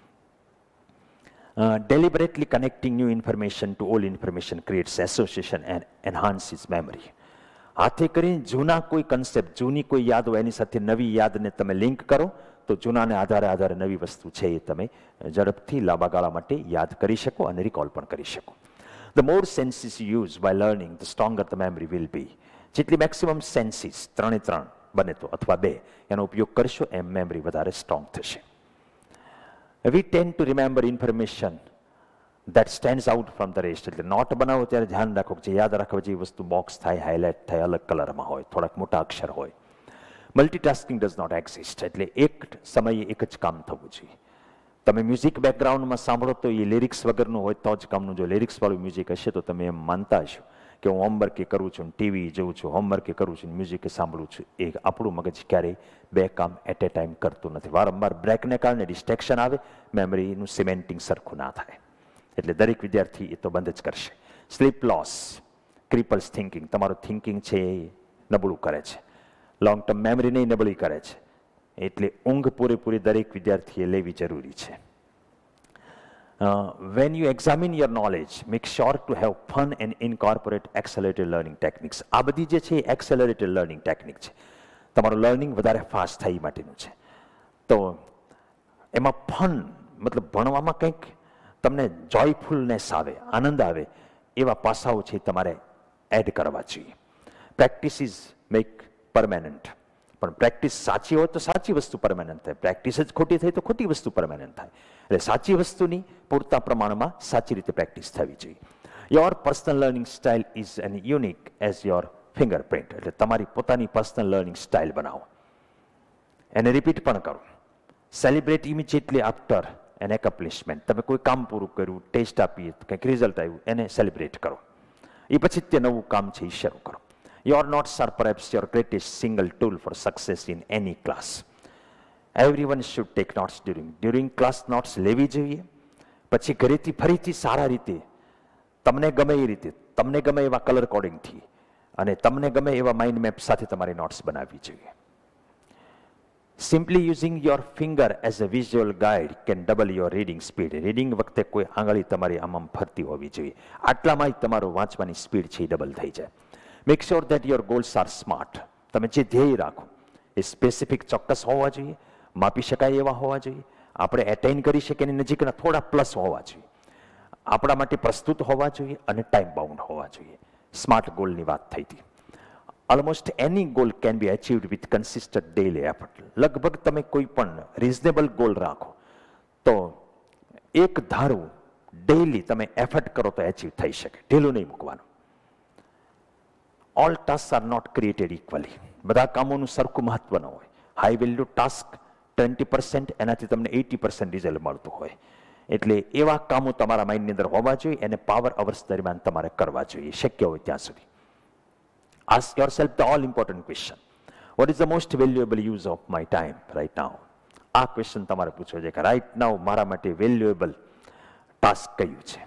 Deliberately connecting new information to old information creates association and enhances memory. હાથે કરીને જૂના કોઈ કન્સેપ્ટ, જૂની કોઈ યાદ હોય એની સાથે નવી યાદને તમે લિંક કરો તો જૂનાને આધારે આધારે નવી વસ્તુ છે એ તમે ઝડપથી લાંબા ગાળા માટે યાદ કરી શકો અને રિકોલ પણ કરી શકો. The more senses you use by learning, the stronger the memory will be. જેટલી મેક્સિમમ સેન્સીસ, ત્રણે ત્રણ બને તો અથવા બે, એનો ઉપયોગ કરશો એમ મેમરી વધારે સ્ટ્રોંગ થશે. We tend to remember information that stands out from the rest. એટલે નોટ બનાવો ત્યારે ધ્યાન રાખો કે જે યાદ રાખવા જેવી વસ્તુ બોક્સ થાય, હાઇલાઇટ થાય, અલગ કલરમાં હોય, થોડાક મોટા અક્ષર હોય. Multitasking does not exist. એટલે એક સમયે એક જ કામ થવું જોઈએ. તમે મ્યુઝિક બેકગ્રાઉન્ડમાં સાંભળો તો એ લિરિક્સ વગરનું હોય તો જ કામનું. જો લિરિક્સવાળું મ્યુઝિક હશે તો તમે એમ માનતા હશો કે હું હોમવર્ક એ કરું છું, ટીવી જોઉં છું, હોમવર્ક એ કરું છું, મ્યુઝિક એ સાંભળું છું. એ આપણું મગજ ક્યારેય બે કામ એટ એ ટાઈમ કરતું નથી. વારંવાર બ્રેકને કારણે ડિસ્ટ્રેક્શન આવે, મેમરીનું સિમેન્ટિંગ સરખું ના થાય. એટલે દરેક વિદ્યાર્થી એ તો બંધ જ કરશે. Sleep loss cripples thinking. તમારું થિંકિંગ છે એ નબળું કરે છે, લોંગ ટર્મ મેમરીને નબળી કરે છે. એટલે ઊંઘ પૂરેપૂરી દરેક વિદ્યાર્થીએ લેવી જરૂરી છે. When you examine your knowledge, make sure to have fun and incorporate accelerated learning techniques. આ બધી જે છે એ એક્સેલરેટેડ લર્નિંગ ટેકનિક છે. તમારું લર્નિંગ વધારે ફાસ્ટ થાય માટેનું છે. તો એમાં ફન મતલબ ભણવામાં કંઈક તમને જોયફુલનેસ આવે, આનંદ આવે એવા પાસાઓ છે તમારે એડ કરવા જોઈએ. Practice is make permanent. પણ પ્રેક્ટિસ સાચી હોય તો સાચી વસ્તુ પરમેનન્ટ થાય, પ્રેક્ટિસ જ ખોટી થઈ તો ખોટી વસ્તુ પરમેનન્ટ થાય. એટલે સાચી વસ્તુની પૂરતા પ્રમાણમાં સાચી રીતે પ્રેક્ટિસ થવી જોઈએ. Your personal learning style is an unique as your fingerprint. એટલે તમારી પોતાની પર્સનલ લર્નિંગ સ્ટાઇલ બનાવો, એને રિપીટ પણ કરો. Celebrate immediately after an accomplishment. તમે કોઈ કામ પૂરું કર્યું, ટેસ્ટ આપીએ, કંઈક રિઝલ્ટ આવ્યું, એને સેલિબ્રેટ કરો. એ પછી તે નવું કામ છે એ શરૂ કરો. Your notes are perhaps your greatest single tool for success in any class. Everyone should take notes during during class. Notes લેવી જોઈએ. પછી ઘરેથી ફરીથી સારા રીતે તમને ગમે એ રીતે, તમને ગમે એવા કલર કોડિંગથી અને તમને ગમે એવા માઇન્ડ મેપ સાથે તમારી નોટ્સ બનાવવી જોઈએ. Simply using your finger as a visual guide can double your reading speed. Reading વખતે કોઈ આંગળી તમારી આમ આમ ફરતી હોવી જોઈએ. આટલામાં જ તમારું વાંચવાની સ્પીડ છે એ ડબલ થઈ જાય. Make sure that your goals are smart. તમે જે ધ્યેય રાખો એ સ્પેસિફિક, ચોક્કસ હોવા જોઈએ, માપી શકાય એવા હોવા જોઈએ, આપણે એટેઇન કરી શકીએ એની નજીકના થોડા પ્લસ હોવા જોઈએ, આપણા માટે પ્રસ્તુત હોવા જોઈએ અને ટાઈમ બાઉન્ડ હોવા જોઈએ. સ્માર્ટ ગોલની વાત થઈ હતી. Almost any goal can be achieved with consistent daily effort. લગભગ તમે કોઈ પણ રિઝનેબલ ગોલ રાખો તો એક ધારું ડેલી તમે એફર્ટ કરો તો એચીવ થઈ શકે. ઢીલું નહીં મૂકવાનું. All task are not created equally. બધા કામોનું સરખું મહત્વ ન હોય. High value task twenty percent, એનાથી તમને એટી પર્સન્ટ રિઝલ્ટ મળતું હોય. એટલે એવા કામો તમારા માઇન્ડની અંદર હોવા જોઈએ અને પાવર અવર્સ દરમિયાન તમારે કરવા જોઈએ શક્ય હોય ત્યાં સુધી. Ask yourself the all important question. What is the most valuable use of my time right now? આ ક્વેશ્ચન તમારે પૂછવો છે કે રાઇટ નાઉ મારા માટે વેલ્યુએબલ ટાસ્ક કયું છે,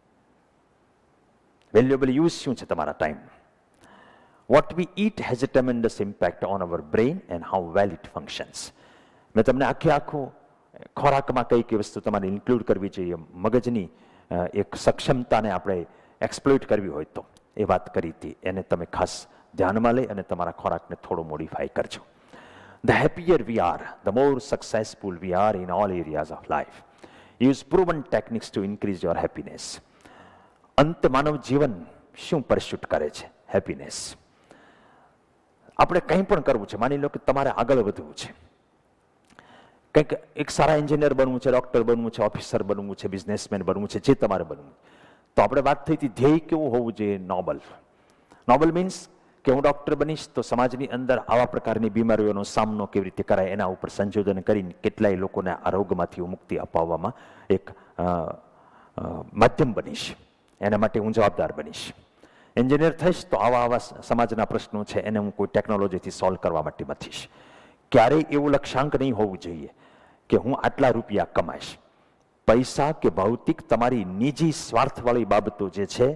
વેલ્યુએબલ યુઝ શું છે તમારા time? What we eat has a tremendous impact on our brain and how well it functions. મેં તમને આખે આખું ખોરાકમાં કઈ કઈ વસ્તુ તમારે ઇન્ક્લુડ કરવી જોઈએ, મગજની એક સક્ષમતાને આપણે એક્સપ્લોઇટ કરવી હોય તો એ વાત કરી હતી. એને તમે ખાસ ધ્યાનમાં લઈ અને તમારા ખોરાકને થોડો મોડિફાઈ કરજો. The happier we are, the more successful we are in all areas of life. Use proven techniques to increase your happiness. અંત માનવ જીવન શું પરસ્યુટ કરે છે? હેપીનેસ. આપણે કંઈ પણ કરવું છે, માની લો કે તમારે આગળ વધવું છે, કંઈક એક સારા એન્જિનિયર બનવું છે, ડૉક્ટર બનવું છે, ઓફિસર બનવું છે, બિઝનેસમેન બનવું છે, જે તમારે બનવું. તો આપણે વાત થઈ હતી ધ્યેય કેવું હોવું જોઈએ? નોબલ. નોબલ મીન્સ કે હું ડૉક્ટર બનીશ તો સમાજની અંદર આવા પ્રકારની બીમારીઓનો સામનો કેવી રીતે કરાય એના ઉપર સંશોધન કરીને કેટલાય લોકોને આ રોગમાંથી મુક્તિ અપાવવામાં એક માધ્યમ બનીશ. એના માટે હું જવાબદાર બનીશ. એન્જિનિયર થઈશ તો આવા આવા સમાજના પ્રશ્નો છે એને હું કોઈ ટેકનોલોજીથી સોલ્વ કરવા માટે મથીશ. ક્યારેય એવું લક્ષ્યાંક નહીં હોવું જોઈએ કે હું આટલા રૂપિયા કમાઈશ. પૈસા કે ભૌતિક તમારી નિજી સ્વાર્થવાળી બાબતો જે છે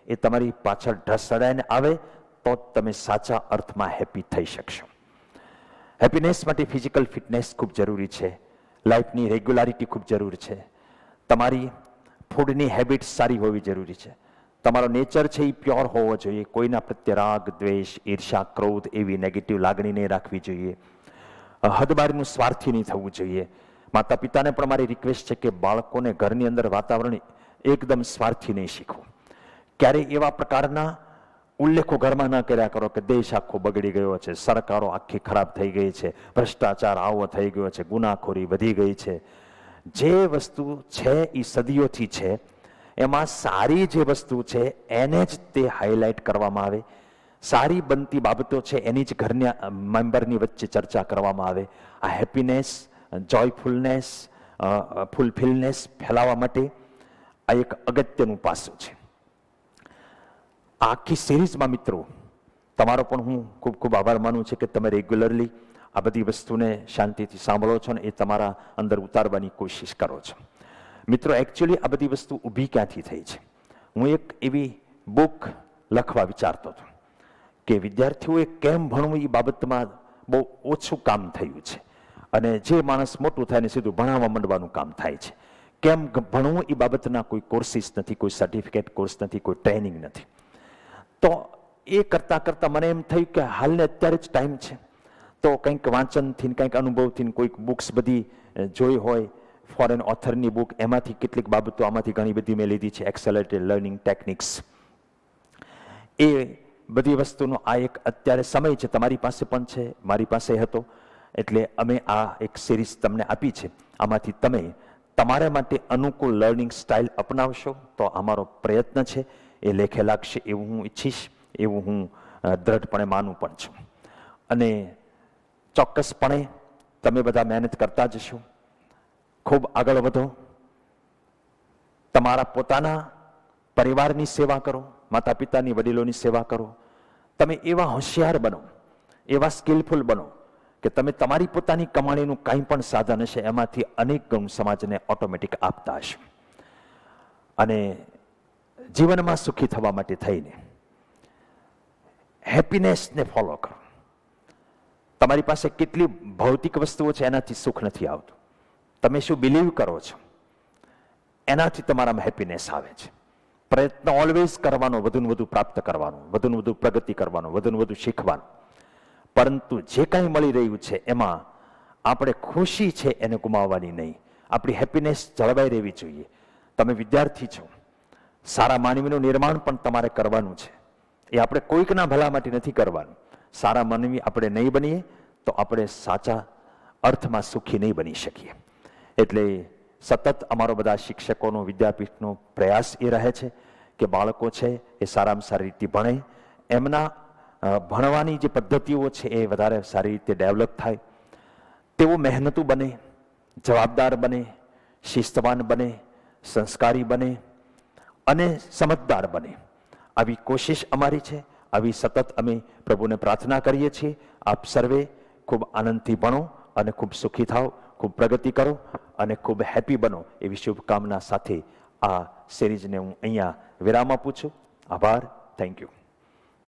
એ તમારી પાછળ ઢસડાઈને આવે તો તમે સાચા અર્થમાં હેપી થઈ શકશો. હેપીનેસ માટે ફિઝિકલ ફિટનેસ ખૂબ જરૂરી છે, લાઈફની રેગ્યુલારિટી ખૂબ જરૂરી છે, તમારી ફૂડની હેબિટ સારી હોવી જરૂરી છે, તમારો નેચર છે એ પ્યોર હોવો જોઈએ, કોઈના પ્રત્યે રાગ, દ્વેષ, ઈર્ષા, ક્રોધ એવી નેગેટિવ લાગણી નહીં રાખવી જોઈએ, હદબારનું સ્વાર્થી નહીં થવું જોઈએ. માતા પિતાને પણ મારી રિક્વેસ્ટ છે કે બાળકોને ઘરની અંદર વાતાવરણ એકદમ સ્વાર્થી નહીં શીખવું. ક્યારેય એવા પ્રકારના ઉલ્લેખો ઘરમાં ન કર્યા કરો કે દેશ આખો બગડી ગયો છે, સરકારો આખી ખરાબ થઈ ગઈ છે, ભ્રષ્ટાચાર આવો થઈ ગયો છે, ગુનાખોરી વધી ગઈ છે. જે વસ્તુ છે એ સદીઓથી છે, એમાં સારી જે વસ્તુ છે એને જ તે હાઇલાઇટ કરવામાં આવે, સારી બનતી બાબતો છે એની જ ઘરના મેમ્બરની વચ્ચે ચર્ચા કરવામાં આવે. આ હેપીનેસ, જોયફુલનેસ, ફૂલફિલનેસ ફેલાવવા માટે આ એક અગત્યનું પાસું છે. આખી સિરીઝમાં મિત્રો તમારો પણ હું ખૂબ ખૂબ આભાર માનું છું કે તમે રેગ્યુલરલી આ બધી વસ્તુને શાંતિથી સાંભળો છો ને એ તમારા અંદર ઉતારવાની કોશિશ કરો છો. મિત્રો એકચ્યુઅલી આ બધી વસ્તુ ઊભી ક્યાંથી થઈ છે? હું એક એવી બુક લખવા વિચારતો હતો કે વિદ્યાર્થીઓએ કેમ ભણવું એ બાબતમાં બહુ ઓછું કામ થયું છે અને જે માણસ મોટું થાય ને સીધું ભણાવવા માંડવાનું કામ થાય છે. કેમ ભણવું એ બાબતના કોઈ કોર્સિસ નથી, કોઈ સર્ટિફિકેટ કોર્સ નથી, કોઈ ટ્રેનિંગ નથી. તો એ કરતાં કરતાં મને એમ થયું કે હાલને અત્યારે જ ટાઈમ છે તો કંઈક વાંચનથી, કંઈક અનુભવથી, કોઈક બુક્સ બધી જોઈ હોય, ફોરેન ઓથરની બુક, એમાંથી કેટલીક બાબતો આમાંથી ઘણી બધી મેં લીધી છે, એક્સેલરેટેડ લર્નિંગ ટેકનિક્સ. એ બધી વસ્તુનો આ એક અત્યારે સમય છે, તમારી પાસે પણ છે, મારી પાસે હતો, એટલે અમે આ એક સિરીઝ તમને આપી છે. આમાંથી તમે તમારા માટે અનુકૂળ લર્નિંગ સ્ટાઇલ અપનાવશો તો અમારો પ્રયત્ન છે એ લેખે લાગશે એવું હું ઈચ્છીશ, એવું હું દ્રઢપણે માનું પણ છું. અને ચોક્કસપણે તમે બધા મહેનત કરતા જશો, ખૂબ આગળ વધો, તમારા પોતાના પરિવારની સેવા કરો, માતા પિતાની, વડીલોની સેવા કરો. તમે એવા હોશિયાર બનો, એવા સ્કિલફુલ બનો કે તમે તમારી પોતાની કમાણીનું કાંઈ પણ સાધન હશે એમાંથી અનેક ગણું સમાજને ઓટોમેટિક આપતા હશો. અને જીવનમાં સુખી થવા માટે થઈને હેપીનેસને ફોલો કરો. તમારી પાસે કેટલી ભૌતિક વસ્તુઓ છે એનાથી સુખ નથી આવતું. તમે શું બિલીવ કરો છો એનાથી તમારામાં હેપીનેસ આવે છે. પ્રયત્ન ઓલવેઝ કરવાનો, વધુ વધુ પ્રાપ્ત કરવાનો, વધુ વધુ પ્રગતિ કરવાનો, વધુ વધુ શીખવાનું. પરંતુ જે કાંઈ મળી રહ્યું છે એમાં આપણે ખુશી છે એને ગુમાવવાની નહીં. આપણી હેપીનેસ જળવાઈ રહેવી જોઈએ. તમે વિદ્યાર્થી છો, સારા માનવીનું નિર્માણ પણ તમારે કરવાનું છે. એ આપણે કોઈકના ભલા માટે નથી કરવાનું. સારા માનવી આપણે નહીં બનીએ તો આપણે સાચા અર્થમાં સુખી નહીં બની શકીએ. એટલે સતત અમારો બધા શિક્ષકોનો, વિદ્યાપીઠનો પ્રયાસ એ રહે છે કે બાળકો છે એ સારામાં સારી રીતે ભણે, એમના ભણવાની જે પદ્ધતિઓ છે એ વધારે સારી રીતે ડેવલપ થાય, તેઓ મહેનતુ બને, જવાબદાર બને, શિસ્તવાન બને, સંસ્કારી બને અને સમજદાર બને. આવી કોશિશ અમારી છે. આવી સતત અમે પ્રભુને પ્રાર્થના કરીએ છીએ. આપ સર્વે ખૂબ આનંદથી ભણો અને ખૂબ સુખી થાઓ, ખૂબ પ્રગતિ કરો અને ખૂબ હેપી બનો એવી શુભકામના સાથે આ સિરીઝને હું અહીંયા વિરામ આપું છું. આભાર. Thank you.